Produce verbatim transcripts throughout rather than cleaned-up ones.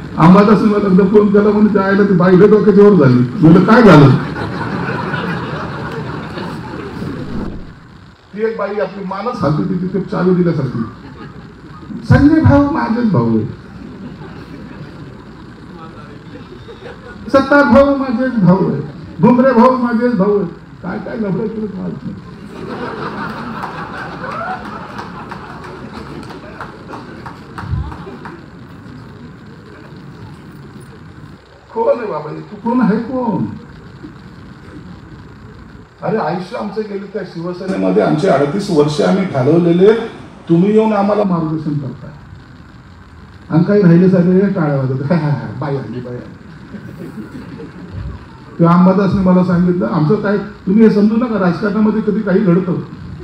अंबादास मला फोन केला म्हणून जायला ती बाई डोक्याच्या वर झाली. म्हणजे काय झालं? ती एक बाई आपली मानच हालती ती तिथे चालू दिल्यासारखी. संजय भाऊ माझेच भाऊ आहे, सत्तार भाऊ माझेच भाऊ आहे, भुमरे भाऊ माझेच भाऊ आहे. काय काय लफडं केलं माहित नाही. कोण आहे बाबा? तू कोण आहे? कोण? अरे आयुष्य आमचं गेले त्या शिवसेनेमध्ये, आमचे अडतीस वर्ष आम्ही घालवलेले. तुम्ही येऊन आम्हाला मार्गदर्शन करताय आणि काही राहिले सारे टाळ्या वाजत बाई आली बाई आली. किंवा अंबादासने मला सांगितलं आमचं काय, तुम्ही हे समजू नका राजकारणामध्ये कधी काही घडतं.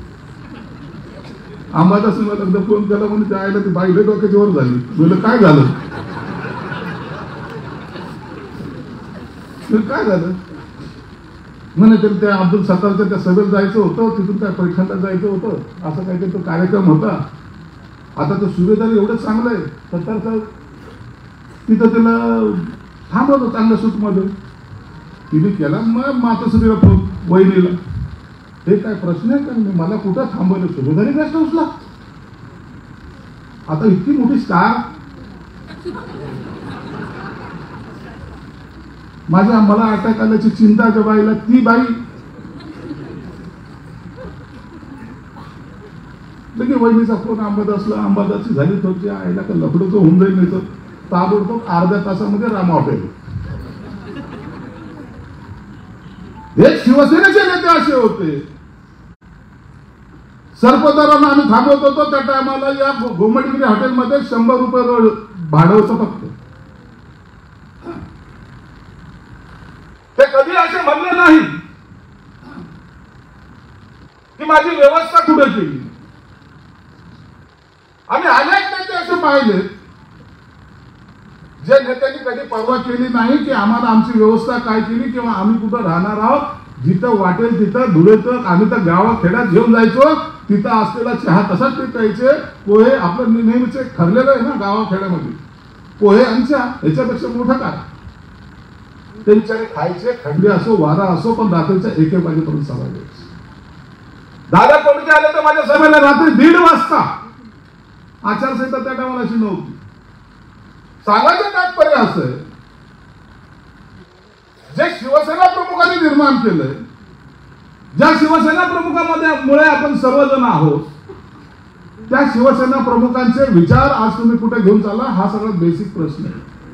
अंबादासने मला फोन केला म्हणून जायला ती बाई डोक्याच्या वर झाली. म्हणजे काय झालं? काय झालं म्हणे तर त्या अब्दुल सत्तारच्या त्या सभेत जायचं होतं, तिथून काय पैठणला जायचं होतं, असं काहीतरी तो कार्यक्रम होता. आता तो सुभेदार एवढं चांगलं आहे सत्तारचं, तिथं त्याला थांबवतो चांगल्या सूटमध्ये. तिने केला मग मातोश्रीला फोन वहिनीला. हे काय प्रश्न आहे का? मला कुठं थांबवलं? सुभेदारी प्रश्न उचला. आता इतकी मोठी स्टार माझ्या मला अटॅक आल्याची चिंता ज्या बाईला, ती बाई लगे वहिनीचा फोन अंबादासला. अंबादासची झाली थोडी आईला का लफडं तो होऊन जाईल. नाही तर ताबडतोब अर्ध्या तासामध्ये राम हॉटेल. हे शिवसेनेचे नेते असे होते. सर्पदरांना आम्ही थांबवत होतो त्या टायमाला या घुमटगिरी हॉटेलमध्ये शंभर रुपये रोज भाडं होतं फक्त. ते कधी असे म्हणले नाही की माझी व्यवस्था कुठे केली. आम्ही अनेक नेते असे पाहिले जे नेत्यांनी कधी परवा केली नाही की आम्हाला आमची व्यवस्था काय केली किंवा आम्ही कुठं राहणार आहोत. जिथं वाटेल तिथं धुळेचं आम्ही तर गावात खेड्यात घेऊन जायचो. तिथं असलेला चहा तसाच ते प्यायचे. पोहे आपलं नेहमीच ठरलेलं आहे ना गावाखेड्यामध्ये, पोहे आणि चहा, याच्यापेक्षा मोठं काय. ते विचारे खायचे, थंडी असो वारा असो, पण रात्रीच्या एक एक वाजेपर्यंत सभा घ्यायची. दादा कोणते आले तर माझ्या सभेला रात्री दीड वाजता. आचारसंहिता त्या टायमाला अशी नव्हती. सांगायचं तात्पर्य असं आहे, जे शिवसेना प्रमुखांनी निर्माण केलंय, ज्या शिवसेना प्रमुखामध्ये मुळे आपण सर्वजण आहोत, त्या शिवसेना प्रमुखांचे विचार आज तुम्ही कुठे घेऊन चालला, हा सगळ्यात बेसिक प्रश्न आहे.